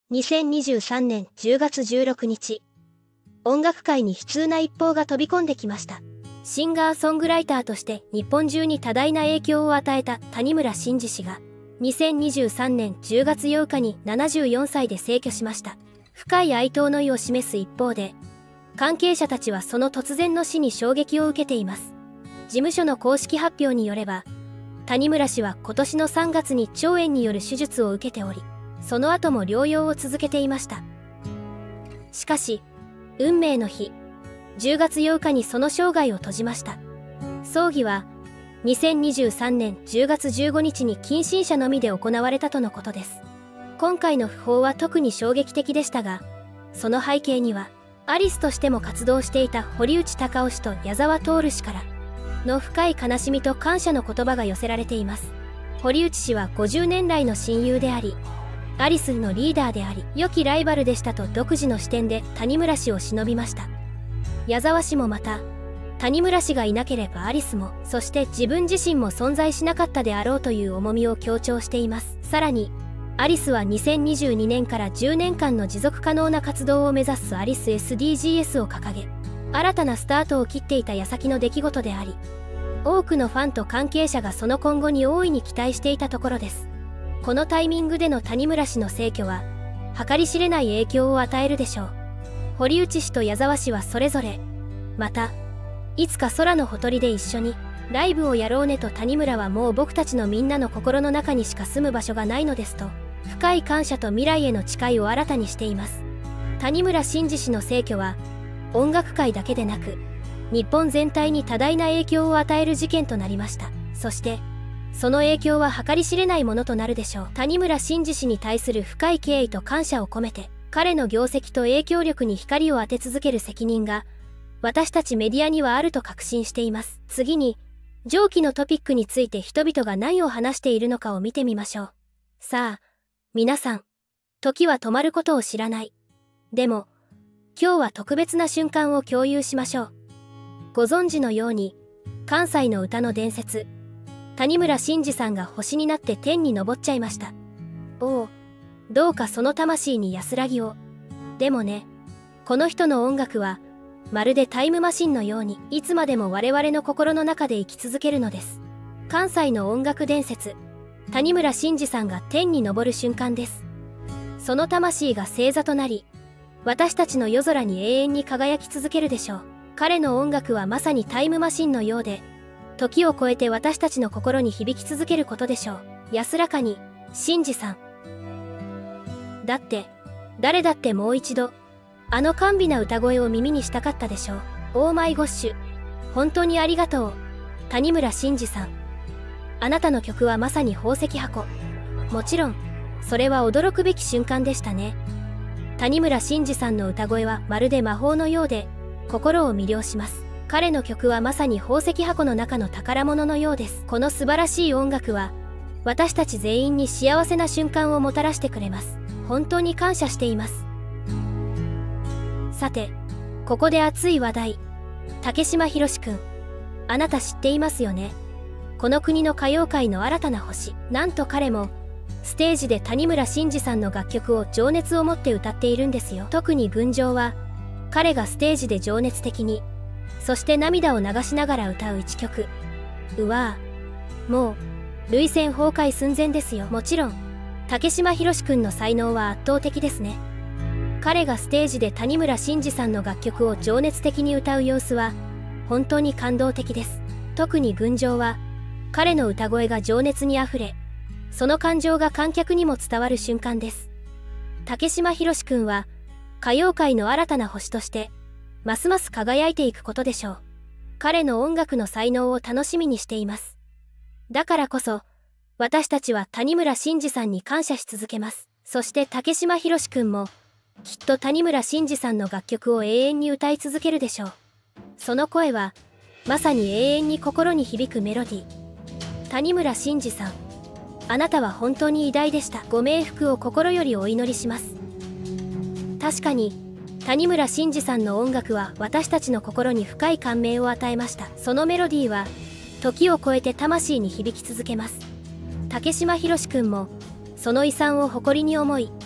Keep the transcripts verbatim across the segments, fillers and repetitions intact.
にせんにじゅうさんねんじゅうがつじゅうろくにち、音楽界に悲痛な一報が飛び込んできました。シンガーソングライターとして日本中に多大な影響を与えた谷村新司氏がにせんにじゅうさんねんじゅうがつようかにななじゅうよんさいで逝去しました。深い哀悼の意を示す一方で、関係者たちはその突然の死に衝撃を受けています。事務所の公式発表によれば、谷村氏は今年のさんがつに腸炎による手術を受けており、その後も療養を続けていました。しかし、運命の日、じゅうがつようかにその生涯を閉じました。葬儀は、にせんにじゅうさんねんじゅうがつじゅうごにちに近親者のみで行われたとのことです。今回の訃報は特に衝撃的でしたが、その背景には、アリスとしても活動していた堀内孝雄氏と矢沢透氏からの深い悲しみと感謝の言葉が寄せられています。堀内氏はごじゅうねん来の親友であり、アリスのリーダーであり、良きライバルでしたと独自の視点で谷村氏を偲びました。矢沢氏もまた、谷村氏がいなければアリスも、そして自分自身も存在しなかったであろうという重みを強調しています。さらに、アリスはにせんにじゅうにねんからじゅうねんかんの持続可能な活動を目指すアリス エスディージーエス を掲げ、新たなスタートを切っていた矢先の出来事であり、多くのファンと関係者がその今後に大いに期待していたところです。このタイミングでの谷村氏の逝去は、計り知れない影響を与えるでしょう。堀内氏と矢沢氏はそれぞれ、また、いつか空のほとりで一緒に、ライブをやろうねと谷村はもう僕たちのみんなの心の中にしか住む場所がないのですと、深い感謝と未来への誓いを新たにしています。谷村新司氏の逝去は、音楽界だけでなく、日本全体に多大な影響を与える事件となりました。そして、その影響は計り知れないものとなるでしょう。谷村新司氏に対する深い敬意と感謝を込めて、彼の業績と影響力に光を当て続ける責任が、私たちメディアにはあると確信しています。次に、上記のトピックについて人々が何を話しているのかを見てみましょう。さあ、皆さん、時は止まることを知らない。でも、今日は特別な瞬間を共有しましょう。ご存知のように、関西の歌の伝説、谷村新司さんが星になって天に昇っちゃいました。おお、どうかその魂に安らぎを。でもね、この人の音楽は、まるでタイムマシンのように、いつまでも我々の心の中で生き続けるのです。関西の音楽伝説、谷村新司さんが天に昇る瞬間です。その魂が星座となり、私たちの夜空に永遠に輝き続けるでしょう。彼の音楽はまさにタイムマシンのようで、時を超えて私たちの心に響き続けることでしょう。安らかに、新司さん。だって、誰だってもう一度、あの甘美な歌声を耳にしたかったでしょう。オーマイゴッシュ。本当にありがとう。谷村新司さん。あなたの曲はまさに宝石箱。もちろん、それは驚くべき瞬間でしたね。谷村新司さんの歌声はまるで魔法のようで、心を魅了します。彼の曲はまさに宝石箱の中の宝物のようです。この素晴らしい音楽は、私たち全員に幸せな瞬間をもたらしてくれます。本当に感謝しています。さて、ここで熱い話題。竹島宏くん。あなた知っていますよね。この国の歌謡界の新たな星。なんと彼も、ステージで谷村新司さんの楽曲を情熱を持って歌っているんですよ。特に群青は、彼がステージで情熱的に、そして涙を流しながら歌う一曲。うわぁ。もう、涙腺崩壊寸前ですよ。もちろん、竹島宏くんの才能は圧倒的ですね。彼がステージで谷村新司さんの楽曲を情熱的に歌う様子は、本当に感動的です。特に群青は、彼の歌声が情熱にあふれ、その感情が観客にも伝わる瞬間です。竹島宏くんは、歌謡界の新たな星として、ますます輝いていくことでしょう。彼の音楽の才能を楽しみにしています。だからこそ、私たちは谷村新司さんに感謝し続けます。そして竹島宏くんも、きっと谷村新司さんの楽曲を永遠に歌い続けるでしょう。その声は、まさに永遠に心に響くメロディー。谷村新司さん、あなたは本当に偉大でした。ご冥福を心よりお祈りします。確かに、谷村新司さんの音楽は私たちの心に深い感銘を与えました。そのメロディーは、時を超えて魂に響き続けます。竹島宏くんも、その遺産を誇りに思い、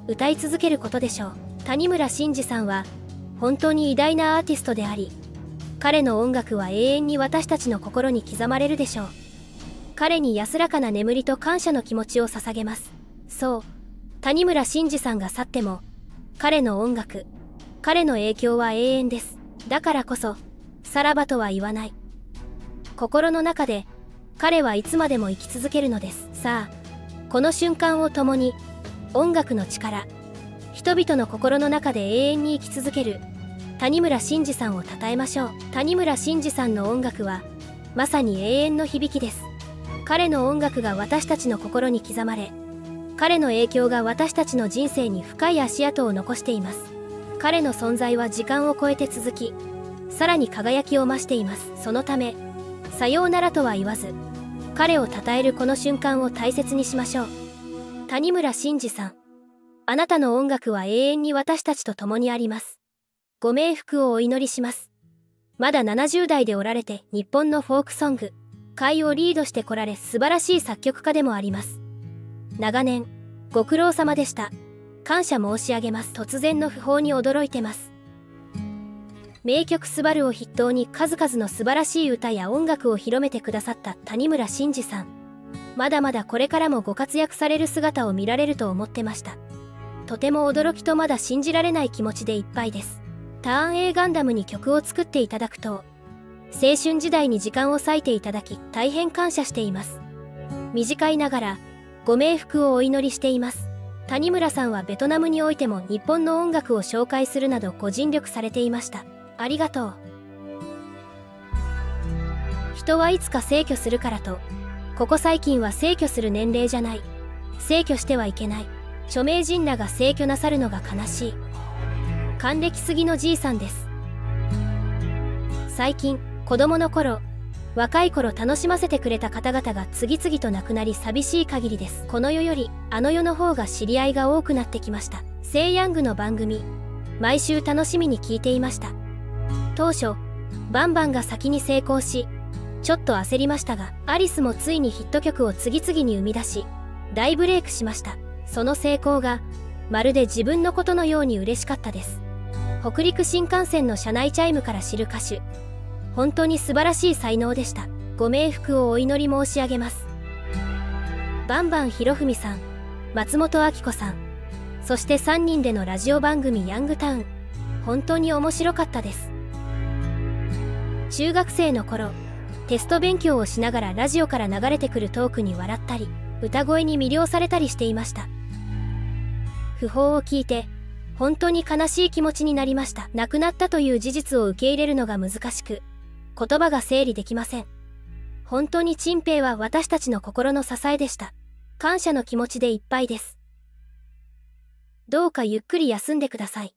歌い続けることでしょう。谷村新司さんは本当に偉大なアーティストであり、彼の音楽は永遠に私たちの心に刻まれるでしょう。彼に安らかな眠りと感謝の気持ちを捧げます。そう、谷村新司さんが去っても、彼の音楽、彼の影響は永遠です。だからこそ、さらばとは言わない。心の中で、彼はいつまでも生き続けるのです。さあ、この瞬間を共に、音楽の力、人々の心の中で永遠に生き続ける、谷村新司さんを称えましょう。谷村新司さんの音楽は、まさに永遠の響きです。彼の音楽が私たちの心に刻まれ、彼の影響が私たちの人生に深い足跡を残しています。彼の存在は時間を超えて続き、さらに輝きを増しています。そのため、さようならとは言わず、彼を称えるこの瞬間を大切にしましょう。谷村新司さん、あなたの音楽は永遠に私たちと共にあります。ご冥福をお祈りします。まだななじゅう代でおられて、日本のフォークソング界をリードしてこられ、素晴らしい作曲家でもあります。長年ご苦労様でした。感謝申し上げます。突然の訃報に驚いてます。名曲スバルを筆頭に数々の素晴らしい歌や音楽を広めてくださった谷村新司さん、まだまだこれからもご活躍される姿を見られると思ってました。とても驚きとまだ信じられない気持ちでいっぱいです。ターン A ガンダムに曲を作っていただくと、青春時代に時間を割いていただき大変感謝しています。短いながらご冥福をお祈りしています。谷村さんはベトナムにおいても日本の音楽を紹介するなどご尽力されていました。ありがとう。人はいつか逝去するからと、ここ最近は逝去する年齢じゃない。逝去してはいけない。著名人らが逝去なさるのが悲しい。還暦過ぎのじいさんです。最近、子供の頃、若い頃楽しませてくれた方々が次々と亡くなり寂しい限りです。この世よりあの世の方が知り合いが多くなってきました。セイヤングの番組、毎週楽しみに聞いていました。当初、バンバンが先に成功し、ちょっと焦りましたが、アリスもついにヒット曲を次々に生み出し、大ブレイクしました。その成功が、まるで自分のことのように嬉しかったです。北陸新幹線の車内チャイムから知る歌手、本当に素晴らしい才能でした。ご冥福をお祈り申し上げます。バンバン博文さん、松本明子さん、そしてさんにんでのラジオ番組ヤングタウン、本当に面白かったです。中学生の頃、テスト勉強をしながらラジオから流れてくるトークに笑ったり、歌声に魅了されたりしていました。訃報を聞いて、本当に悲しい気持ちになりました。亡くなったという事実を受け入れるのが難しく、言葉が整理できません。本当にチンペイは私たちの心の支えでした。感謝の気持ちでいっぱいです。どうかゆっくり休んでください。